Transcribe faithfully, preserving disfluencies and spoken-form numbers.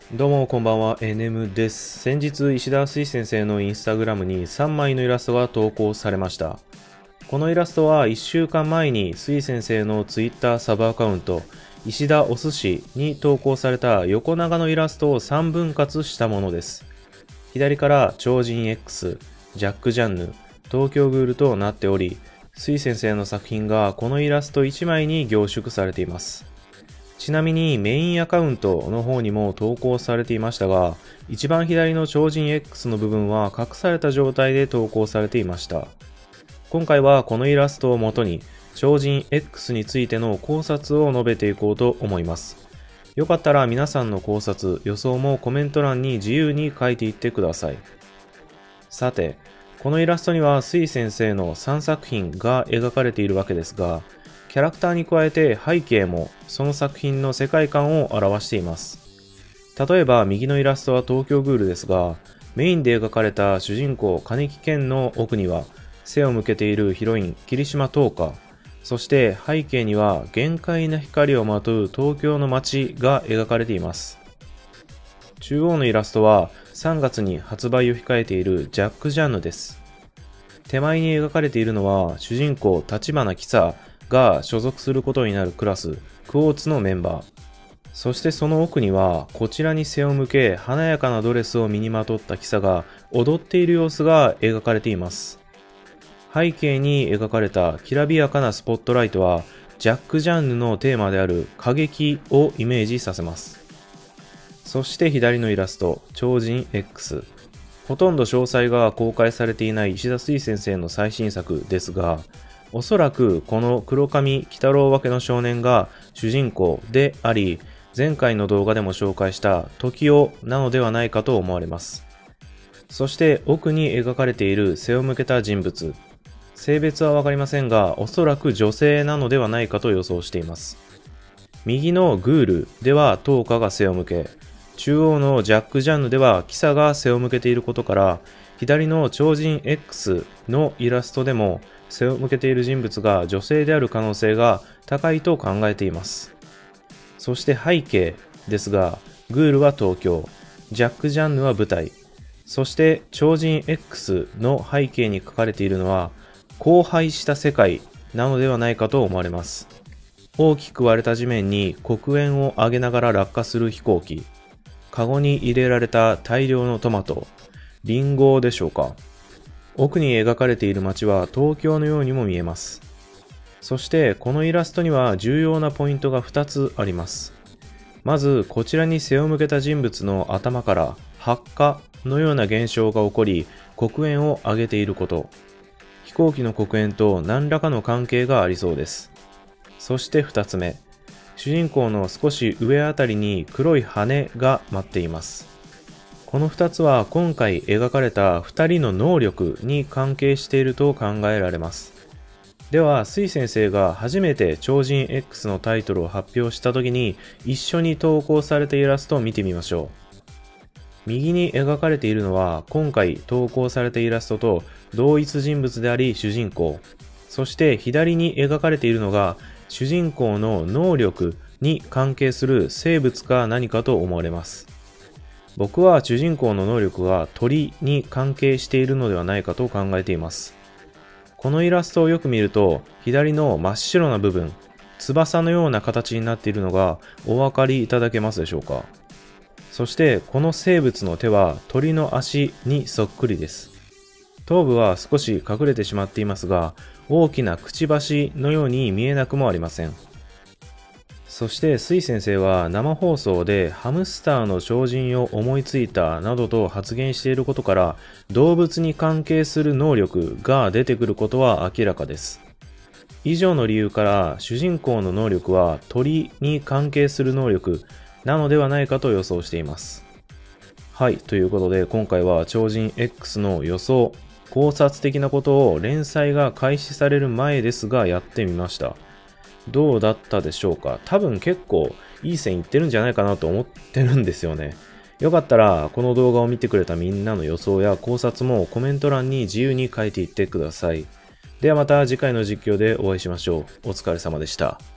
どうもこんばんは、エヌエム です。先日、石田水先生のインスタグラムにさんまいのイラストが投稿されました。このイラストはいっしゅうかんまえに水先生の Twitter サブアカウント、石田お寿司に投稿された横長のイラストをさんぶん割したものです。左から超人 X、ジャック・ジャンヌ、東京グールとなっており、水先生の作品がこのイラストいちまいに凝縮されています。ちなみにメインアカウントの方にも投稿されていましたが、一番左の超人 X の部分は隠された状態で投稿されていました。今回はこのイラストを元に超人 X についての考察を述べていこうと思います。よかったら皆さんの考察、予想もコメント欄に自由に書いていってください。さて、このイラストには水先生のさんさく品が描かれているわけですが、キャラクターに加えて背景もその作品の世界観を表しています。例えば右のイラストは東京グールですが、メインで描かれた主人公金木健の奥には背を向けているヒロイン霧島灯花、そして背景には限界な光をまとう東京の街が描かれています。中央のイラストはさんがつに発売を控えているジャック・ジャンヌです。手前に描かれているのは主人公立花喜佐が所属することになるクラスクォーツのメンバー、そしてその奥にはこちらに背を向け華やかなドレスを身にまとった喜佐が踊っている様子が描かれています。背景に描かれたきらびやかなスポットライトはジャック・ジャンヌのテーマである過激をイメージさせます。そして左のイラスト超人 X、 ほとんど詳細が公開されていない石田水先生の最新作ですが、おそらくこの黒髪鬼太郎分けの少年が主人公であり、前回の動画でも紹介した時代なのではないかと思われます。そして奥に描かれている背を向けた人物、性別はわかりませんが、おそらく女性なのではないかと予想しています。右のグールでは灯花が背を向け、中央のジャック・ジャンヌではキサが背を向けていることから、左の超人 X のイラストでも背を向けている人物が女性である可能性が高いと考えています。そして背景ですが、グールは東京、ジャック・ジャンヌは舞台、そして超人 X の背景に書かれているのは荒廃した世界なのではないかと思われます。大きく割れた地面に黒煙を上げながら落下する飛行機、カゴに入れられた大量のトマト、リンゴでしょうか。奥に描かれている街は東京のようにも見えます。そしてこのイラストには重要なポイントがふたつあります。まずこちらに背を向けた人物の頭から発火のような現象が起こり、黒煙を上げていること。飛行機の黒煙と何らかの関係がありそうです。そしてふたつめ、主人公の少し上あたりに黒い羽が舞っています。このふたつは今回描かれたふたりの能力に関係していると考えられます。では、水先生が初めて超人 X のタイトルを発表した時に一緒に投稿されたイラストを見てみましょう。右に描かれているのは今回投稿されたイラストと同一人物であり主人公。そして左に描かれているのが主人公の能力に関係する生物か何かと思われます。僕は主人公の能力が鳥に関係しているのではないかと考えています。このイラストをよく見ると、左の真っ白な部分、翼のような形になっているのがお分かりいただけますでしょうか。そしてこの生物の手は鳥の足にそっくりです。頭部は少し隠れてしまっていますが、大きなくちばしのように見えなくもありません。そして水先生は生放送でハムスターの超人を思いついたなどと発言していることから、動物に関係する能力が出てくることは明らかです。以上の理由から主人公の能力は鳥に関係する能力なのではないかと予想しています。はい、ということで今回は超人 X の予想、考察的なことを連載が開始される前ですがやってみました。どうだったでしょうか。多分結構いい線いってるんじゃないかなと思ってるんですよね。よかったらこの動画を見てくれたみんなの予想や考察もコメント欄に自由に書いていってください。ではまた次回の実況でお会いしましょう。お疲れ様でした。